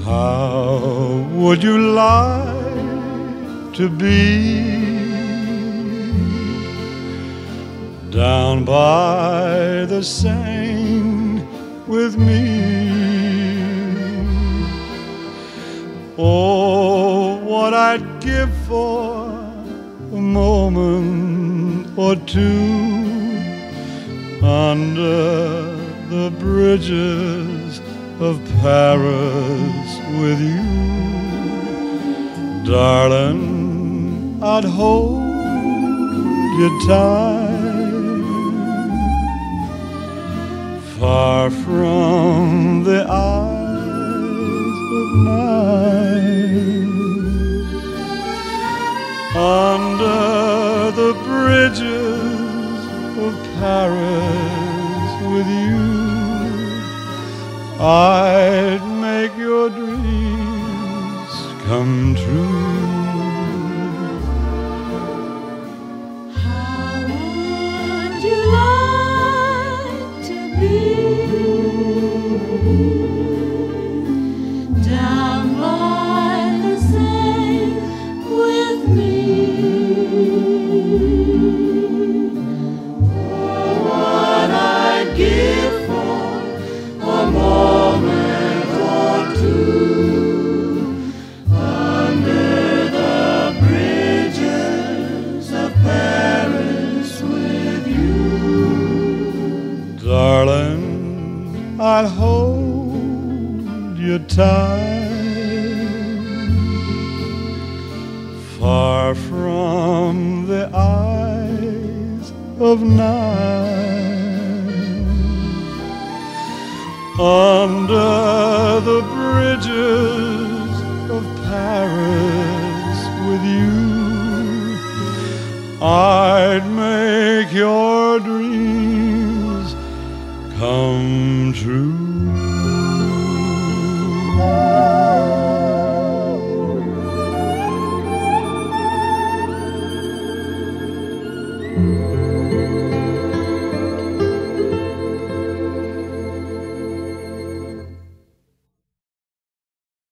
How would you like to be down by the Seine with me? Oh, what I'd give for a moment or two under the bridges of Paris with you. Darling, I'd hold you tight, far from the eyes of night, under the bridges of Paris with you. I'd make your dreams come true. How would you like to be down by the Seine with me? Oh, what I'd give for a moment or two under the bridges of Paris with you. Darling, I'd hold you tight, far from the eyes of night, under the bridges of Paris with you. I'd make your dreams come true.